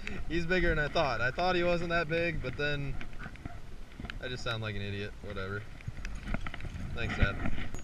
He's bigger than I thought. I thought he wasn't that big, but then I just sound like an idiot. Whatever. Thanks, Dad.